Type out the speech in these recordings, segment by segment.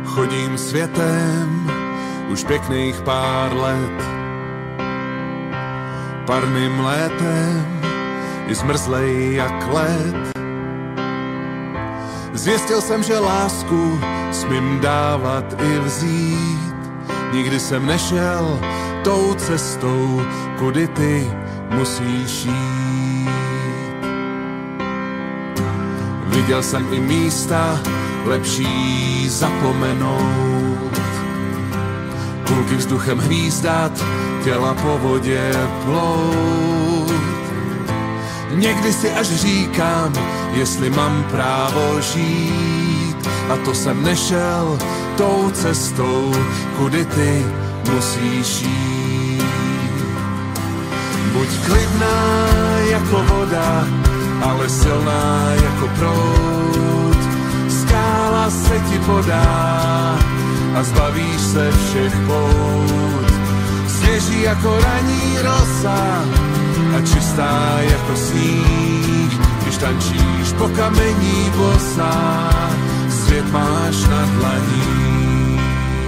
Chodím světem už pěkných pár let. Parným létem i zmrzlej jak led. Zjistil jsem, že lásku smím dávat i vzít. Nikdy jsem nešel tou cestou, kudy ty musíš jít. Viděl jsem i místa lepší zapomenout. Kulky vzduchem hvízdat, těla po vodě plout. Někdy si až říkám, jestli mám právo žít. A to jsem nešel tou cestou, kudy ty musíš jít. Buď klidná jako voda, ale silná jako proud. Skála se ti podá a zbavíš se všech pout. Svěží jako ranní rosa a čistá jako sníh. Když tančíš po kamení bosá, svět máš na dlaní.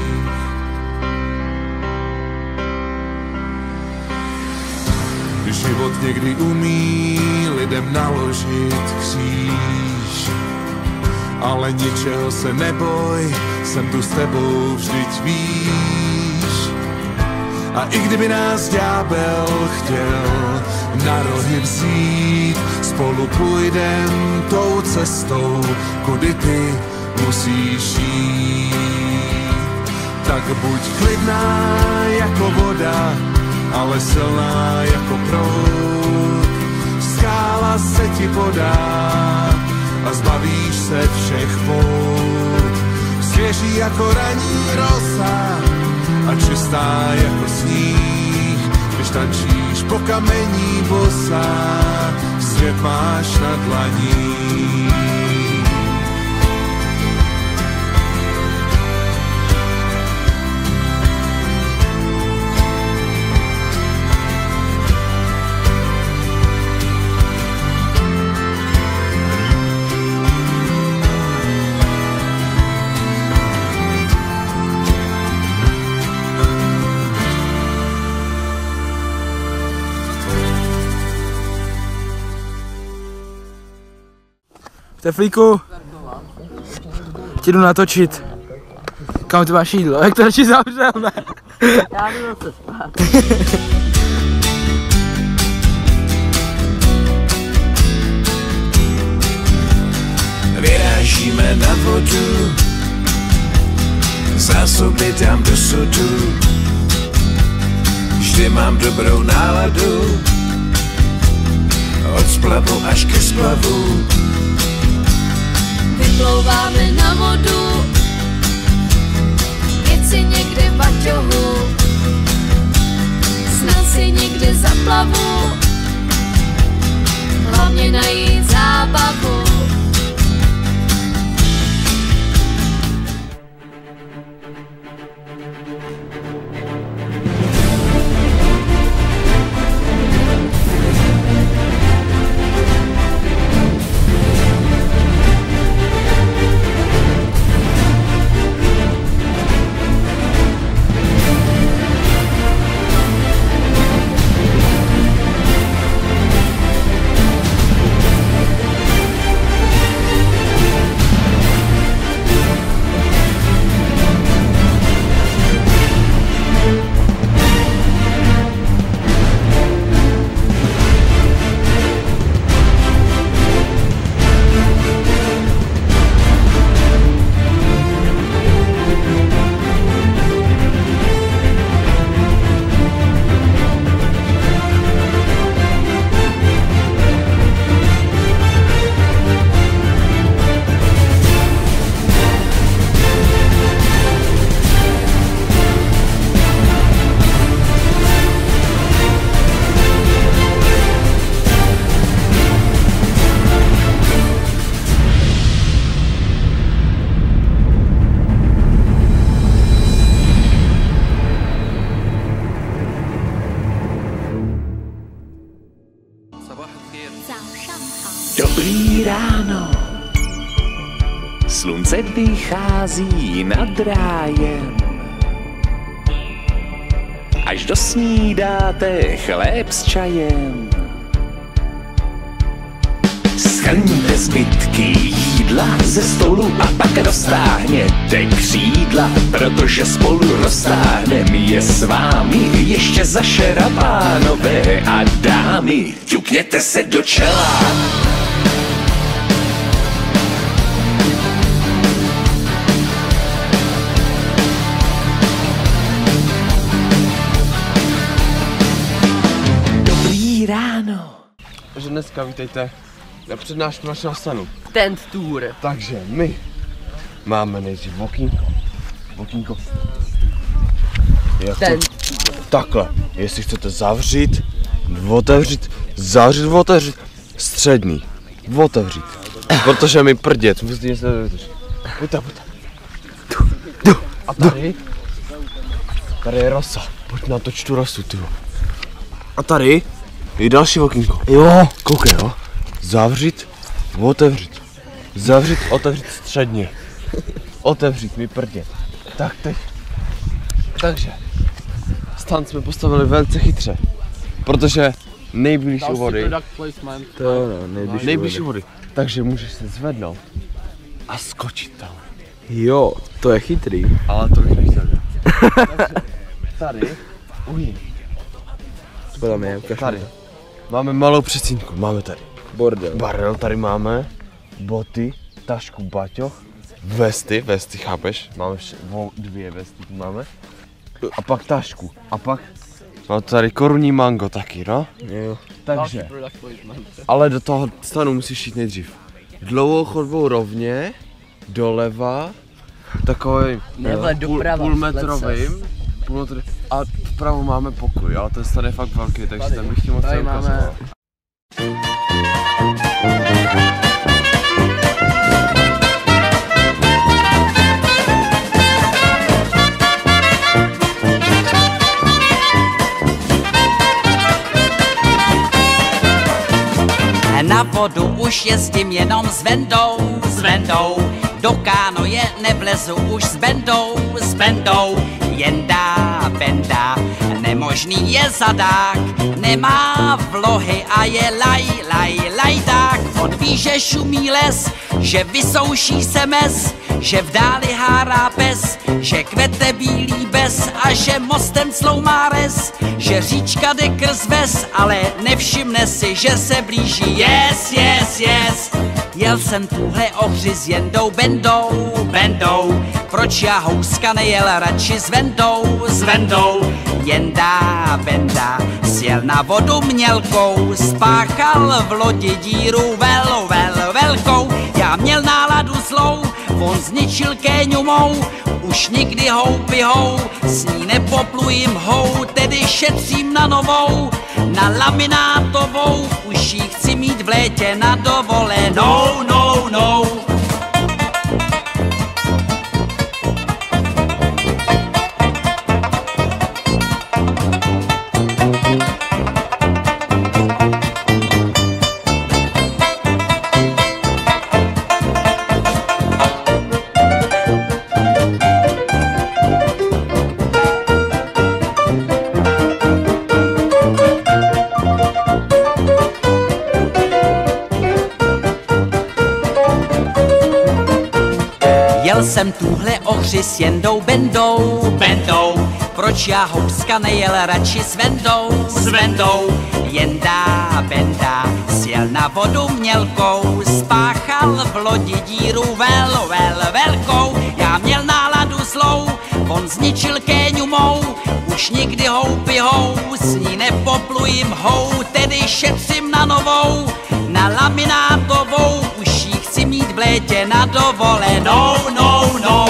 Život někdy umí lidem naložit kříž, ale ničeho se neboj, jsem tu s tebou, vždyť víš. A i kdyby nás ďábel chtěl na rohy vzít, spolu půjdem tou cestou, kudy ty musíš jít. Tak buď klidná jako voda, ale silná jako proud. Skála se ti podá a zbavíš se všech pout. Svěží jako ranní rosa a čistá jako sníh. Když tančíš po kamení bosá, svět máš na dlaní. Teflíku, ti jdu natočit. Kam ty máš jídlo? Jak to radši zavřel, ne? Já jdu zase spát. Vyrážíme na vodu, zásoby tam do sodu. Vždy mám dobrou náladu, od splavu až ke splavu. Vyplouváme na vodu, věci někde v baťohu, snad si někde zaplavu, hlavně najít zábavu. Dobrý ráno. Slunce vychází nad rájem. Až dosnídáte chléb s čajem. Shrňte zbytky jídla ze stolu a pak roztáhněte křídla, protože spolu roztáhnem je s vámi ještě za šera, pánové a dámy. Ťukněte se do čela. Dobrý ráno. Takže dneska vítejte na přednášku našeho stanu. Tent tour. Takže my máme nejdřív okýnko. Tent. Takhle, jestli chcete zavřít, otevřít, střední, otevřít. Protože mi prdět, musíte se dovřít. Pojď. A tady je rosa, pojď natoč tu rosu, tyjo. A tady je další okýnko. Jo, koukej, jo. Zavřít, otevřít. Zavřít, otevřít středně. Otevřít mi prdě. Tak teď. Takže stan jsme postavili velice chytře. Protože nejblíž u vody. Nejblíž u vody. Takže můžeš se zvednout a skočit tam. Jo, to je chytrý. Ale to bych nechtěl. Tady, tady. Máme malou přesínku, máme tady bordel, tady máme boty, tašku, baťoch, vesty, chápeš? Máme dvě vesty, tu máme. A pak tašku, a pak máme tady korunní mango taky, no? Jo. Takže, ale do toho stanu musíš jít nejdřív dlouhou chodbou rovně, doleva, takovým půlmetrovým, a vpravo máme pokoj, ale ten stan je fakt velký, takže tam bych ti moc neukazoval. Na vodu už jezdím jenom s Vendou, do kánoje nevlezu už s Bendou, jendá, benda, nemožný je zadák, nemá vlohy a je lajdák. On ví, že šumí les, že vysouší se mes, že v dáli hárá pes, že kvete bílý bez a že mostem cloumá res, že říčka jde krz ves, ale nevšimne si, že se blíží. Yes. Jel jsem tuhle ohři s Jendou Bendou, proč já houska nejel radši s Vendou. Jendá, Benda, sjel na vodu mělkou, spáchal v lodi díru velkou. Já měl náladu zlou, on zničil kéňu mou, už nikdy hou, s ní nepoplujím hou, tedy šetřím na novou, na laminátovou, už ji chci mít v létě na dovolenou, no. Jel jsem tuhle ohři s Jendou Bendou, proč já houska nejel radši s Vendou. Jendá, Benda, sjel na vodu mělkou, spáchal v lodi díru velkou. Já měl náladu zlou, on zničil kéňu mou, už nikdy hou, s ní nepoplujím hou, tedy šetřím na novou, na laminátovou, už ji chci mít v létě na dovolenou, no.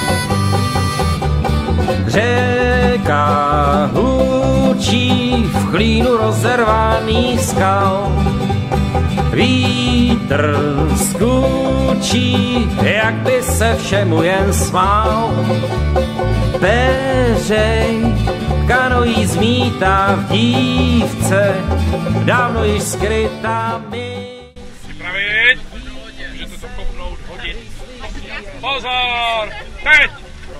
Řeka hlučí v klínu rozervaných skal. Vítr skůčí, jak by se všemu jen smál. Péřej kanojí zmítá v dívce, dávno již skrytá mi. Připravit? Můžete to kopnout, hodit. Pozor! Teď!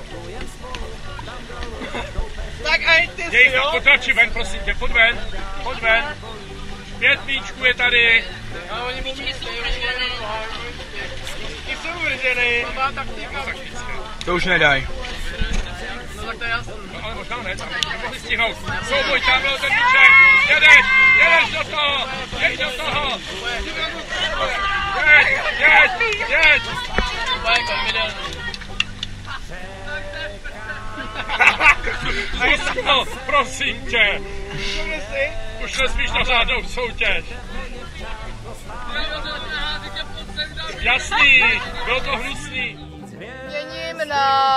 Tak a ty si, jo? Potlačí ven, prosím tě, pojď ven. Pojď ven. Pětníčku je tady. Ale oni mluví, ty jsou vržený. Nová taktika. To už nedaj. No tak to je jasný. No, ale možná ne, tam nemohli stihnout. Souboj, tam byl ten míček. Jedeš do toho, jeď do toho. Jeď. No, prosím tě. Už nesmíš na řádnou soutěž. Jasný, bylo to hnusný. Měním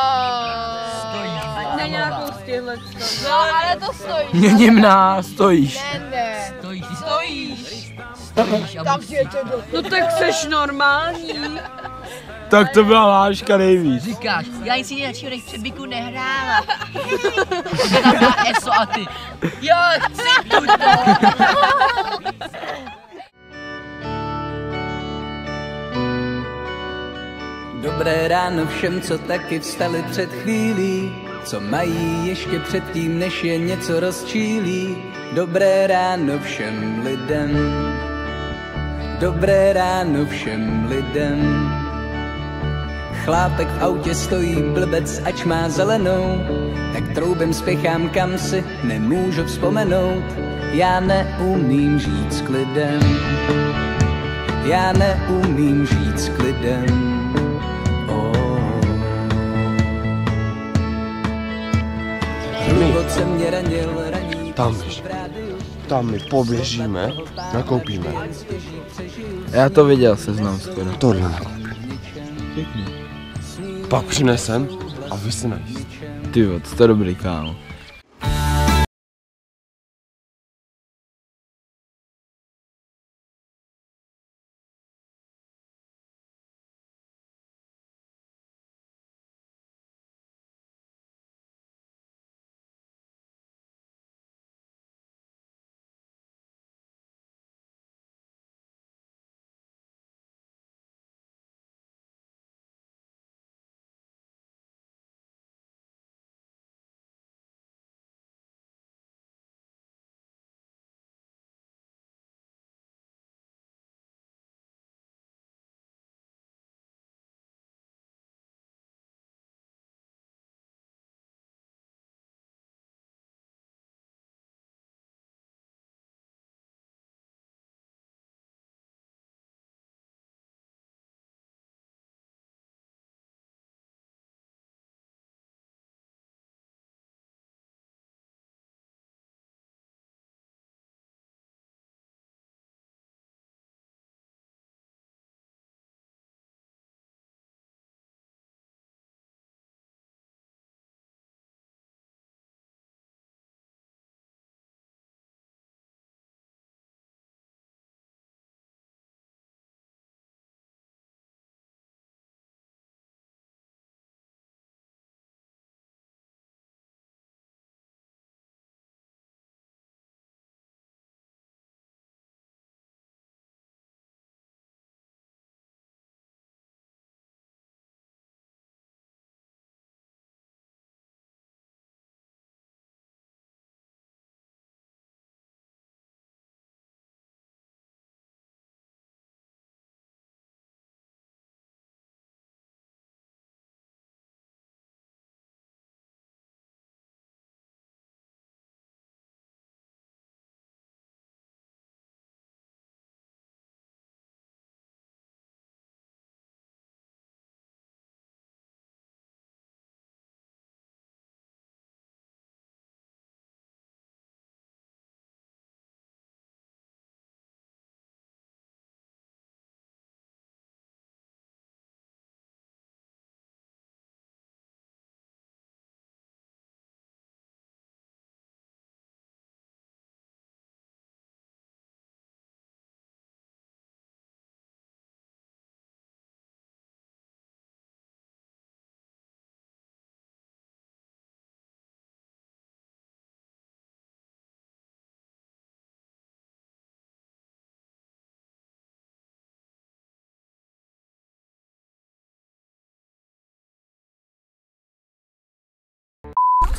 na nějakou z těchto. No, ale to stojí. Měním na stojíš. Ne. Stojíš. Takže to No tak seš normální. Tak to byla láška nejvíc. Říkáš, já nic jiného než před Biku nehrála. Jde tam na ESO a ty. Jo, chci tuto. Dobré ráno všem, co taky vstali před chvílí, co mají ještě předtím, než je něco rozčílí. Dobré ráno všem lidem. Dobré ráno všem lidem. Chlápek v autě stojí blbec, ač má zelenou, tak troubem spěchám kam si nemůžu vzpomenout. Já neumím žít s klidem. Já neumím žít s klidem. Hluboce mě ranil raní. Tam my poběžíme, nakoupíme. Já to viděl, seznam skoro. Tohle nakoupíme. Pak přinesem a vy se najíst. Ty jo, to je dobrý, kámo.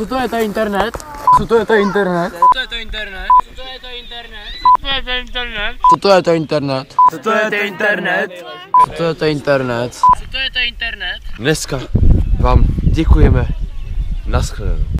Co to je to internet? Co to je to internet? Co to je to internet? Co to je to internet? Co to je to internet? Co to je to internet? Co to je to internet? Co to je to internet? Co to je to internet? Dneska vám děkujeme. Naschledanou.